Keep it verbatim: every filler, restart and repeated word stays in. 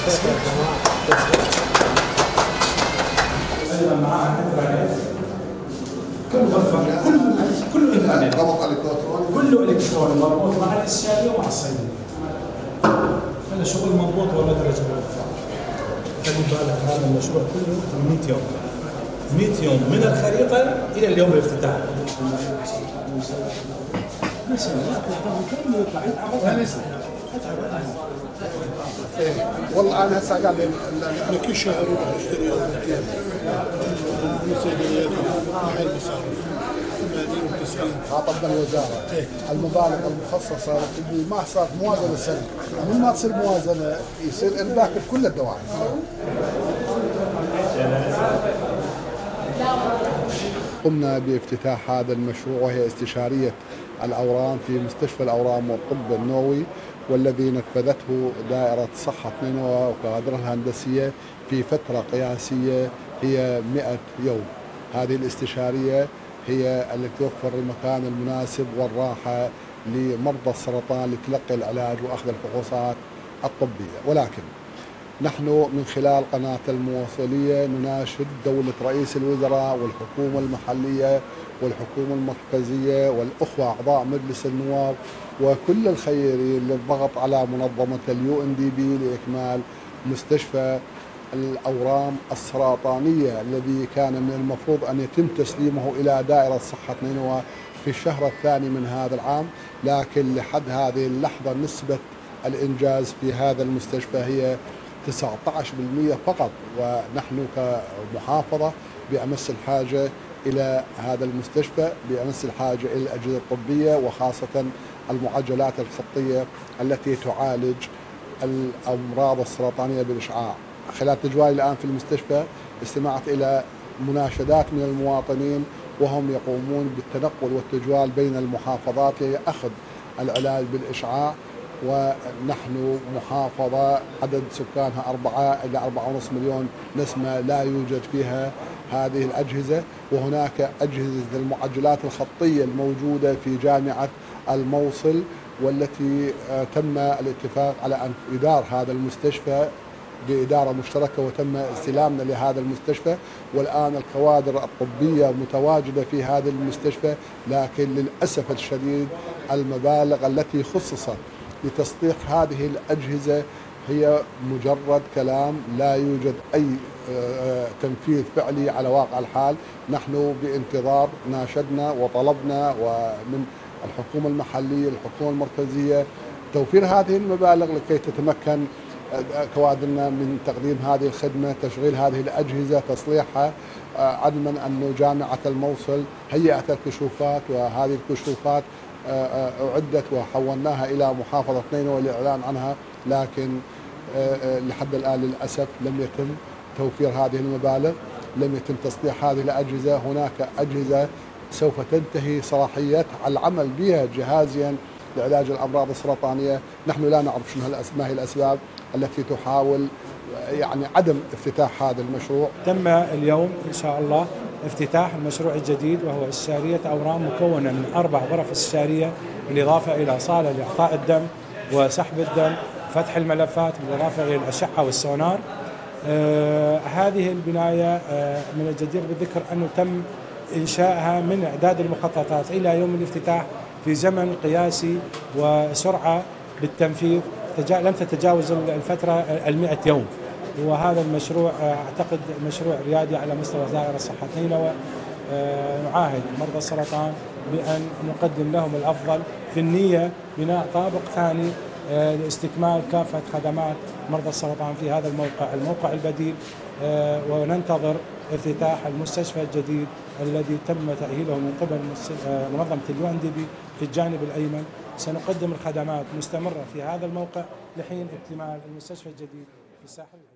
ايضا معها انترنت موفر، كله كله انترنت، ربط الكتروني، كله الكتروني مربوط مع الاستشاريه ومع الصيدليه. هذا شغل مضبوط ولا درجه موفر. خلي بالك هذا المشروع كله مئة يوم، مئة يوم من الخريطه الى اليوم الافتتاح. والله انا هسه قاعد انا كل شهر اروح اشتري من صيدليات محل مصارف ثمانين وتسعين. خاطبنا الوزاره المبالغ المخصصه للطبي ما صارت موازنه سنه، من ما تصير موازنه يصير ارباك بكل الدواعي. قمنا بافتتاح هذا المشروع وهي استشاريه الاورام في مستشفى الاورام والطب النووي، والذي نفذته دائرة صحة نينوى وكوادرها الهندسية في فترة قياسية هي مئة يوم. هذه الاستشارية هي التي توفر المكان المناسب والراحة لمرضى السرطان لتلقي العلاج وأخذ الفحوصات الطبية. ولكن نحن من خلال قناة المواصلية نناشد دولة رئيس الوزراء والحكومة المحلية والحكومة المركزية والأخوة أعضاء مجلس النواب وكل الخيرين للضغط على منظمة اليو ان دي بي لإكمال مستشفى الأورام السرطانية الذي كان من المفروض أن يتم تسليمه إلى دائرة صحة نينوى في الشهر الثاني من هذا العام، لكن لحد هذه اللحظة نسبة الإنجاز في هذا المستشفى هي تسعة عشر بالمئة فقط، ونحن كمحافظة بأمس الحاجة إلى هذا المستشفى، بأمس الحاجة إلى الأجهزة الطبية وخاصة المعجلات الخطية التي تعالج الأمراض السرطانية بالإشعاع. خلال تجوالي الآن في المستشفى استمعت إلى مناشدات من المواطنين وهم يقومون بالتنقل والتجوال بين المحافظات لأخذ العلاج بالإشعاع، ونحن محافظة عدد سكانها أربعة إلى أربعة ونصف مليون نسمة لا يوجد فيها هذه الأجهزة، وهناك أجهزة المعجلات الخطية الموجودة في جامعة الموصل والتي تم الاتفاق على أن يدار هذا المستشفى بإدارة مشتركة وتم استلامنا لهذا المستشفى، والآن الكوادر الطبية متواجدة في هذا المستشفى، لكن للأسف الشديد المبالغ التي خصصت لتصليح هذه الأجهزة هي مجرد كلام، لا يوجد أي تنفيذ فعلي على واقع الحال. نحن بانتظار ناشدنا وطلبنا ومن الحكومة المحلية الحكومة المركزية توفير هذه المبالغ لكي تتمكن كوادرنا من تقديم هذه الخدمة، تشغيل هذه الأجهزة، تصليحها، علما أن جامعة الموصل هيئت الكشوفات وهذه الكشوفات أعدت وحولناها إلى محافظة نينوى للإعلان عنها، لكن لحد الآن للأسف لم يتم توفير هذه المبالغ، لم يتم تصليح هذه الأجهزة. هناك أجهزة سوف تنتهي صلاحية العمل بها جهازيا لعلاج الأمراض السرطانية. نحن لا نعرف شنو ما هي الأسباب التي تحاول يعني عدم افتتاح هذا المشروع. تم اليوم إن شاء الله افتتاح المشروع الجديد وهو استشارية أورام مكونة من أربع غرف استشارية بالإضافة إلى صالة لإعطاء الدم وسحب الدم، فتح الملفات بالإضافة إلى الأشعة والسونار. آه هذه البناية آه من الجدير بالذكر أنه تم إنشائها من إعداد المخططات إلى يوم الافتتاح في زمن قياسي وسرعة بالتنفيذ لم تتجاوز الفترة المئة يوم، وهذا المشروع أعتقد مشروع ريادي على مستوى دائرة صحة نينوى. نعاهد مرضى السرطان بأن نقدم لهم الأفضل في النية بناء طابق ثاني لاستكمال كافة خدمات مرضى السرطان في هذا الموقع الموقع البديل، وننتظر افتتاح المستشفى الجديد الذي تم تأهيله من قبل منظمة اليو ان دي بي في الجانب الأيمن. سنقدم الخدمات مستمرة في هذا الموقع لحين اكتمال المستشفى الجديد في الساحل.